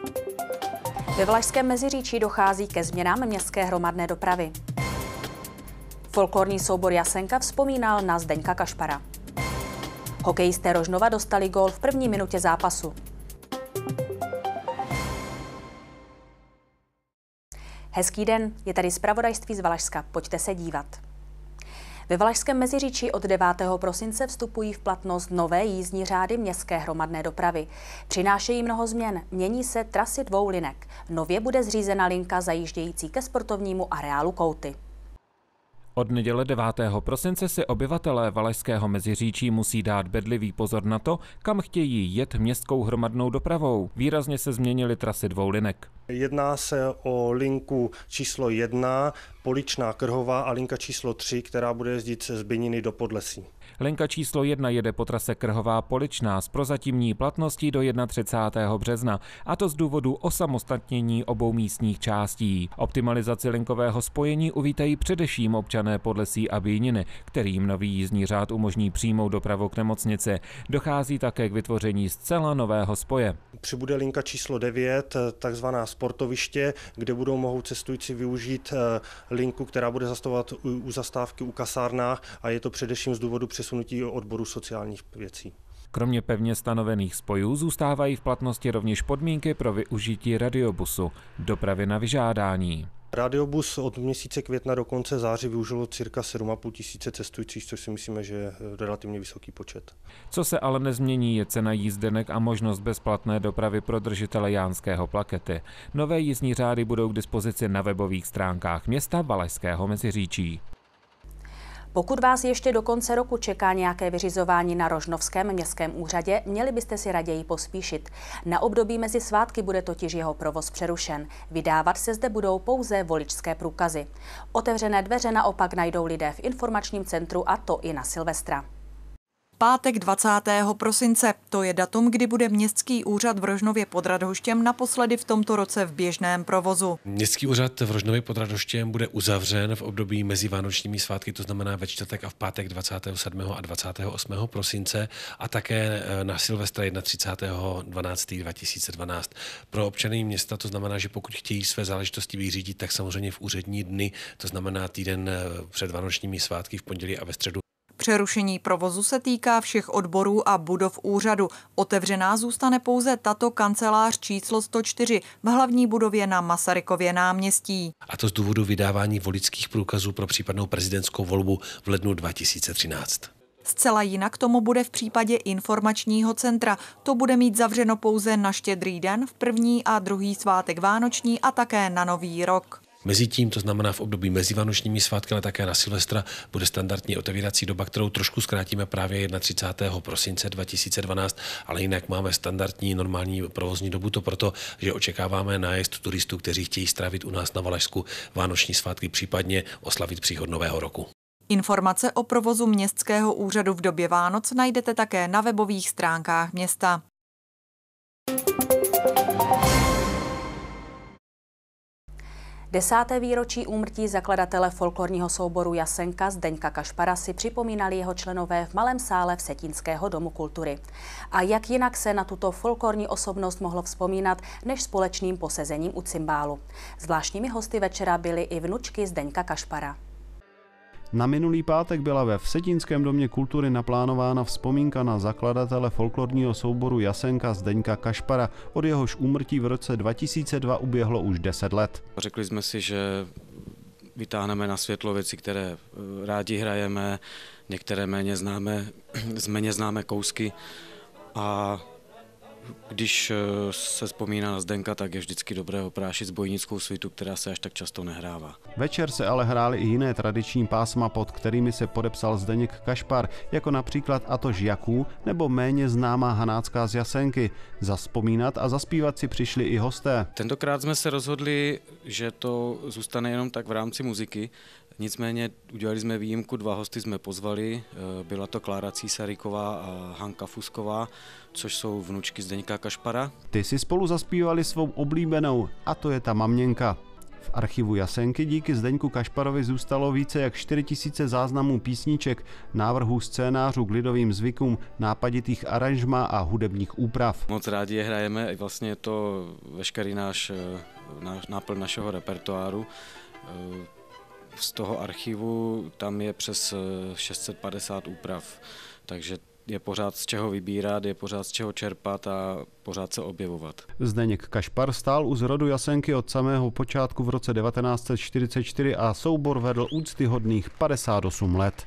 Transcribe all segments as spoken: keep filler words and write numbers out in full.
Ve Valašském Meziříčí dochází ke změnám městské hromadné dopravy. Folklorní soubor Jasenka vzpomínal na Zdeňka Kašpara. Hokejisté Rožnova dostali gól v první minutě zápasu. Hezký den, je tady zpravodajství z Valašska, pojďte se dívat. Ve Valašském Meziříčí od devátého prosince vstupují v platnost nové jízdní řády městské hromadné dopravy. Přinášejí mnoho změn, mění se trasy dvou linek. Nově bude zřízena linka zajíždějící ke sportovnímu areálu Kouty. Od neděle devátého prosince si obyvatelé Valašského Meziříčí musí dát bedlivý pozor na to, kam chtějí jet městskou hromadnou dopravou. Výrazně se změnily trasy dvou linek. Jedná se o linku číslo jedna, Poličná Krhová, a linka číslo tři, která bude jezdit z Byniny do Podlesí. Linka číslo jedna jede po trase Krhová Poličná s prozatímní platností do třicátého prvního března, a to z důvodu osamostatnění obou místních částí. Optimalizaci linkového spojení uvítají především občané Podlesí a Byniny, kterým nový jízdní řád umožní přímou dopravu k nemocnici. Dochází také k vytvoření zcela nového spoje. Přibude linka číslo devět, takzvaná sportoviště, kde budou mohou cestující využít linku, která bude zastavovat u zastávky u kasárnách, a je to především z důvodu přesunutí odboru sociálních věcí. Kromě pevně stanovených spojů zůstávají v platnosti rovněž podmínky pro využití radiobusu, dopravy na vyžádání. Radiobus od měsíce května do konce září využilo cirka sedm a půl tisíce cestujících, což si myslíme, že je relativně vysoký počet. Co se ale nezmění, je cena jízdenek a možnost bezplatné dopravy pro držitele jánského plakety. Nové jízdní řády budou k dispozici na webových stránkách města Valašského Meziříčí. Pokud vás ještě do konce roku čeká nějaké vyřizování na Rožnovském městském úřadě, měli byste si raději pospíšit. Na období mezi svátky bude totiž jeho provoz přerušen. Vydávat se zde budou pouze voličské průkazy. Otevřené dveře naopak najdou lidé v informačním centru, a to i na Silvestra. Pátek dvacátého prosince. To je datum, kdy bude městský úřad v Rožnově pod Radhoštěm naposledy v tomto roce v běžném provozu. Městský úřad v Rožnově pod Radhoštěm bude uzavřen v období mezi vánočními svátky, to znamená ve čtvrtek a v pátek dvacátého sedmého a dvacátého osmého prosince, a také na Silvestra třicátého prvního dvanáctého dva tisíce dvanáct. Pro občany města to znamená, že pokud chtějí své záležitosti vyřídit, tak samozřejmě v úřední dny, to znamená týden před vánočními svátky v pondělí a ve středu. Přerušení provozu se týká všech odborů a budov úřadu. Otevřená zůstane pouze tato kancelář číslo sto čtyři v hlavní budově na Masarykově náměstí. A to z důvodu vydávání voličských průkazů pro případnou prezidentskou volbu v lednu dva tisíce třináct. Zcela jinak tomu bude v případě informačního centra. To bude mít zavřeno pouze na Štědrý den, v první a druhý svátek vánoční a také na Nový rok. Mezitím, to znamená v období mezi vánočními svátky, ale také na Silvestra, bude standardní otevírací doba, kterou trošku zkrátíme právě třicátého prvního prosince dva tisíce dvanáct, ale jinak máme standardní normální provozní dobu, to proto, že očekáváme nájezd turistů, kteří chtějí strávit u nás na Valašsku vánoční svátky, případně oslavit příchod nového roku. Informace o provozu městského úřadu v době Vánoc najdete také na webových stránkách města. Desáté výročí úmrtí zakladatele folklorního souboru Jasenka Zdeňka Kašpara si připomínali jeho členové v malém sále Vsetínského domu kultury. A jak jinak se na tuto folklorní osobnost mohlo vzpomínat než společným posezením u cymbálu. Zvláštními hosty večera byly i vnučky Zdeňka Kašpara. Na minulý pátek byla ve Vsetínském domě kultury naplánována vzpomínka na zakladatele folklorního souboru Jasenka Zdeňka Kašpara. Od jehož úmrtí v roce dva tisíce dva uběhlo už deset let. Řekli jsme si, že vytáhneme na světlo věci, které rádi hrajeme, některé méně známe, méně známé kousky, a když se vzpomíná na Zdenka, tak je vždycky dobré ho prášit s bojnickou svitu, která se až tak často nehrává. Večer se ale hrály i jiné tradiční pásma, pod kterými se podepsal Zdeněk Kašpar, jako například Atož Jaků nebo méně známá Hanácká z Jasenky. Zavzpomínat a zaspívat si přišli i hosté. Tentokrát jsme se rozhodli, že to zůstane jenom tak v rámci muziky. Nicméně udělali jsme výjimku, dva hosty jsme pozvali, byla to Klára Císaríková a Hanka Fusková, což jsou vnučky Zdeňka Kašpara. Ty si spolu zaspívali svou oblíbenou, A to je ta maměnka. V archivu Jasenky díky Zdeňku Kašparovi zůstalo více jak čtyři tisíce záznamů písniček, návrhů scénářů k lidovým zvykům, nápaditých aranžmá a hudebních úprav. Moc rádi je hrajeme, vlastně je to veškerý náš, náš náplň našeho repertoáru. Z toho archivu tam je přes šest set padesát úprav, takže je pořád z čeho vybírat, je pořád z čeho čerpat a pořád se objevovat. Zdeněk Kašpar stál u zrodu Jasenky od samého počátku v roce devatenáct set čtyřicet čtyři a soubor vedl úctyhodných padesát osm let.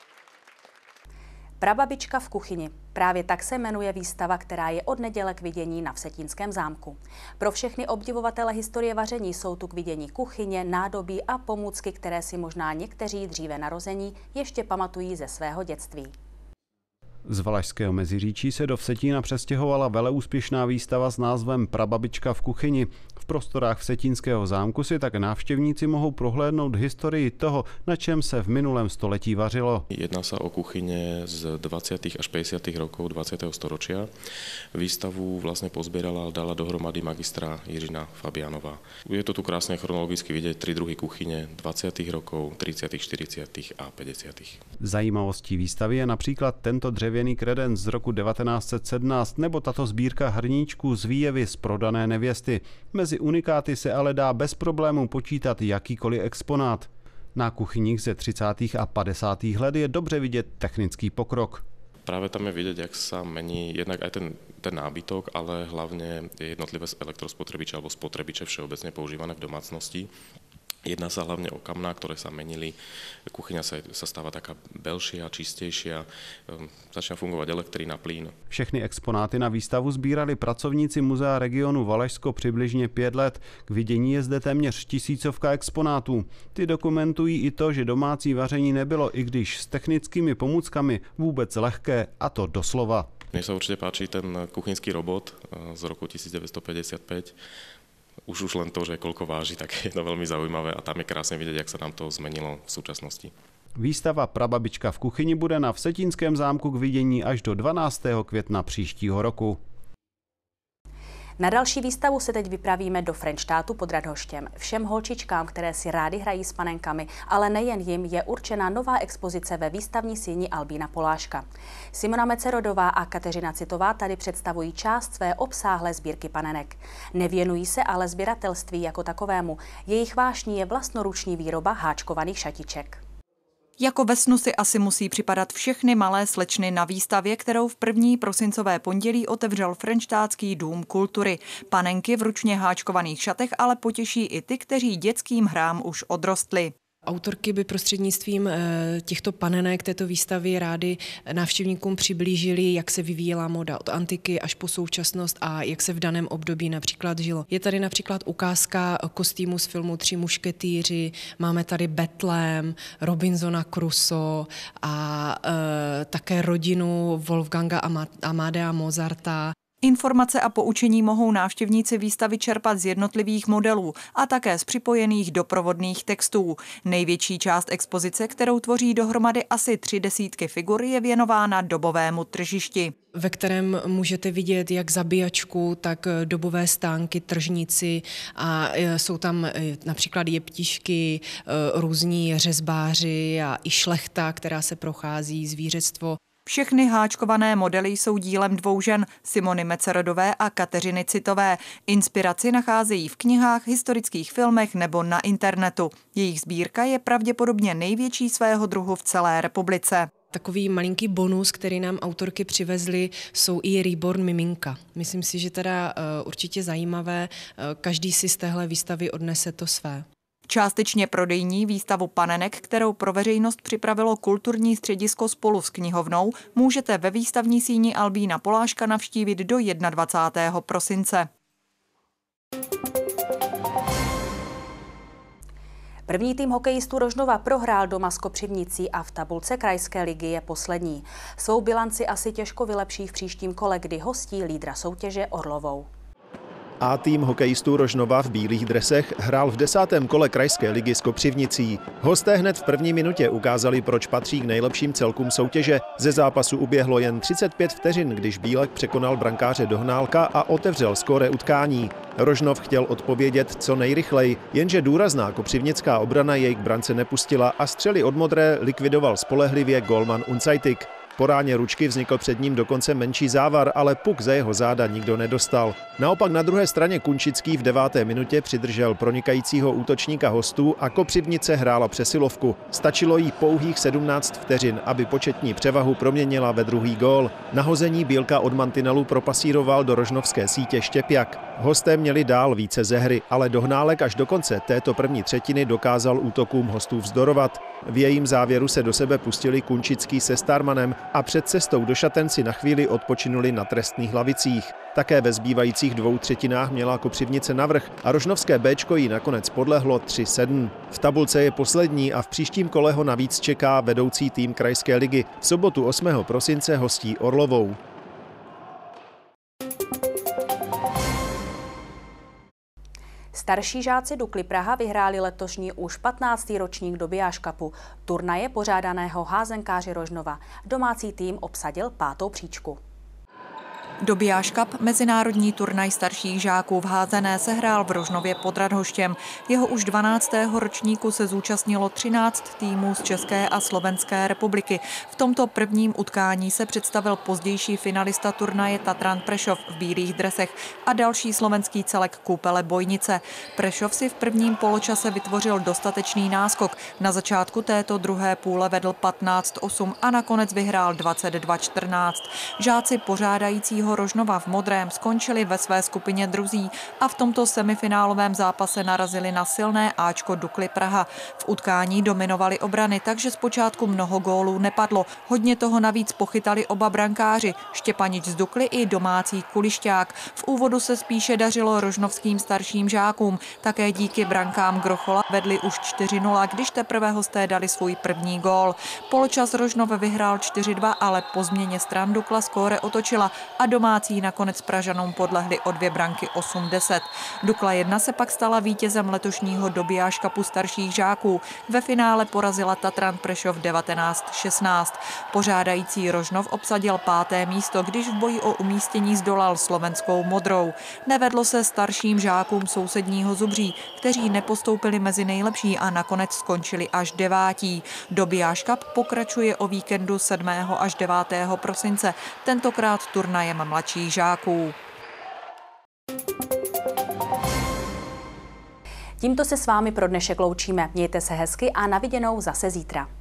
Prababička v kuchyni. Právě tak se jmenuje výstava, která je od neděle k vidění na Vsetínském zámku. Pro všechny obdivovatele historie vaření jsou tu k vidění kuchyně, nádobí a pomůcky, které si možná někteří dříve narození ještě pamatují ze svého dětství. Z Valašského Meziříčí se do Vsetína přestěhovala veleúspěšná výstava s názvem Prababička v kuchyni. V prostorách Vsetínského zámku si tak návštěvníci mohou prohlédnout historii toho, na čem se v minulém století vařilo. Jedná sa o kuchyne z dvadsiatych až päťdesiatych rokov dvadsiateho storočia. Výstavu vlastne pozbierala a dala dohromady magistra Jiřina Fabianová. Je to tu krásne chronologicky vidieť tri druhy kuchyne dvadsiatych rokov, tridsiatych, štyridsiatych a päťdesiatych. Zajímavostí výstavy je například tento dřevěný kredenc z roku devatenáct set sedmnáct nebo tato sbírka hrníčků z výjevy z prodané nevěsty. Mezi unikáty se ale dá bez problémů počítat jakýkoliv exponát. Na kuchyních ze třicátých a padesátých let je dobře vidět technický pokrok. Práve tam je vidieť, jak sa mení jednak aj ten, ten nábytok, ale hlavne jednotlivé elektrospotrebiče alebo spotrebiče všeobecne používané v domácnosti. Jedná sa hlavne o kamná, ktoré sa menili. Kuchyňa sa, sa stáva taká belšia, čistejšia. Um, začína fungovať elektrína, plyn. Všechny exponáty na výstavu sbírali pracovníci Muzea regionu Valašsko přibližně pět let. K vidění je zde téměř tisícovka exponátů. Ty dokumentují i to, že domácí vaření nebylo, i když s technickými pomůckami, vůbec lehké, a to doslova. Mne sa určite páči ten kuchynský robot z roku devätnásťstopäťdesiatpäť. Už už len to, že koľko váži, tak je to veľmi zaujímavé a tam je krásne vidieť, jak sa nám to zmenilo v súčasnosti. Výstava Prababička v kuchyni bude na Vsetínském zámku k vidění až do dvanáctého května příštího roku. Na další výstavu se teď vypravíme do Frenštátu pod Radhoštěm. Všem holčičkám, které si rády hrají s panenkami, ale nejen jim, je určena nová expozice ve výstavní síni Albína Poláška. Simona Mecerodová a Kateřina Citová tady představují část své obsáhlé sbírky panenek. Nevěnují se ale sběratelství jako takovému. Jejich vášní je vlastnoruční výroba háčkovaných šatiček. Jako ve snu si asi musí připadat všechny malé slečny na výstavě, kterou v první prosincové pondělí otevřel Frenštátský dům kultury. Panenky v ručně háčkovaných šatech ale potěší i ty, kteří dětským hrám už odrostli. Autorky by prostřednictvím těchto panenek této výstavy rády návštěvníkům přiblížili, jak se vyvíjela moda od antiky až po současnost a jak se v daném období například žilo. Je tady například ukázka kostýmu z filmu Tři mušketýři, máme tady Betlém, Robinsona Crusoe a e, také rodinu Wolfganga Amadea Mozarta. Informace a poučení mohou návštěvníci výstavy čerpat z jednotlivých modelů a také z připojených doprovodných textů. Největší část expozice, kterou tvoří dohromady asi tři desítky figur, je věnována dobovému tržišti, ve kterém můžete vidět jak zabíjačku, tak dobové stánky, tržnici a jsou tam například jeptišky, různí řezbáři a i šlechta, která se prochází, zvířectvo. Všechny háčkované modely jsou dílem dvou žen, Simony Mecerodové a Kateřiny Citové. Inspiraci nacházejí v knihách, historických filmech nebo na internetu. Jejich sbírka je pravděpodobně největší svého druhu v celé republice. Takový malinký bonus, který nám autorky přivezly, jsou i Reborn miminka. Myslím si, že teda uh, určitě zajímavé, uh, každý si z téhle výstavy odnese to své. Částečně prodejní výstavu panenek, kterou pro veřejnost připravilo kulturní středisko spolu s knihovnou, můžete ve výstavní síni Albína Poláška navštívit do dvacátého prvního prosince. První tým hokejistů Rožnova prohrál doma s Kopřivnicí a v tabulce krajské ligy je poslední. Svou bilanci asi těžko vylepší v příštím kole, kdy hostí lídra soutěže Orlovou. A tým hokejistů Rožnova v bílých dresech hrál v desátém kole krajské ligy s Kopřivnicí. Hosté hned v první minutě ukázali, proč patří k nejlepším celkům soutěže. Ze zápasu uběhlo jen třicet pět vteřin, když Bílek překonal brankáře Dohnálka a otevřel skóre utkání. Rožnov chtěl odpovědět co nejrychleji, jenže důrazná kopřivnická obrana jej k brance nepustila a střely od modré likvidoval spolehlivě gólman Uncajtik. Po ráně ručky vznikl před ním dokonce menší závar, ale puk za jeho záda nikdo nedostal. Naopak na druhé straně Kunčický v deváté minutě přidržel pronikajícího útočníka hostů a Kopřivnice hrála přesilovku. Stačilo jí pouhých sedmnáct vteřin, aby početní převahu proměnila ve druhý gól. Nahození Bílka od mantinelu propasíroval do rožnovské sítě Štěpjak. Hosté měli dál více ze hry, ale Dohnálek až do konce této první třetiny dokázal útokům hostů vzdorovat. V jejím závěru se do sebe pustili Kunčický se Starmanem a před cestou do šaten si na chvíli odpočinuli na trestných lavicích. Také ve zbývajících dvou třetinách měla Kopřivnice navrch a rožnovské béčko jí nakonec podlehlo tři sedm. V tabulce je poslední a v příštím kole ho navíc čeká vedoucí tým krajské ligy. V sobotu osmého prosince hostí Orlovou. Starší žáci Dukly Praha vyhráli letošní už patnáctý ročník Dobijáš Cupu, turnaje pořádaného házenkáři Rožnova. Domácí tým obsadil pátou příčku. Dobijáš Cup, mezinárodní turnaj starších žáků v házené, se hrál v Rožnově pod Radhoštěm. Jeho už dvanáctého ročníku se zúčastnilo třináct týmů z České a Slovenské republiky. V tomto prvním utkání se představil pozdější finalista turnaje Tatran Prešov v bílých dresech a další slovenský celek Koupele Bojnice. Prešov si v prvním poločase vytvořil dostatečný náskok. Na začátku této druhé půle vedl patnáct osm a nakonec vyhrál dvacet dva čtrnáct. Žáci pořádajícího Rožnova v modrém skončili ve své skupině druzí a v tomto semifinálovém zápase narazili na silné áčko Dukly Praha. V utkání dominovali obrany, takže zpočátku mnoho gólů nepadlo. Hodně toho navíc pochytali oba brankáři, Štěpanič z Dukly i domácí Kulišťák. V úvodu se spíše dařilo rožnovským starším žákům. Také díky brankám Grochola vedli už čtyři nula, když teprve hosté dali svůj první gól. Poločas Rožnov vyhrál čtyři dva, ale po změně stran Dukla skóre otočila a domácí nakonec Pražanům podlehli o dvě branky osm deset. Dukla jedna se pak stala vítězem letošního Dobijáš Cupu starších žáků. Ve finále porazila Tatran Prešov devatenáct šestnáct. Pořádající Rožnov obsadil páté místo, když v boji o umístění zdolal slovenskou Modrou. Nevedlo se starším žákům sousedního Zubří, kteří nepostoupili mezi nejlepší a nakonec skončili až devátí. Dobijáš Cup pokračuje o víkendu sedmého až devátého prosince, tentokrát turnajem mladších žáků. Tímto se s vámi pro dnešek loučíme. Mějte se hezky a na viděnou zase zítra.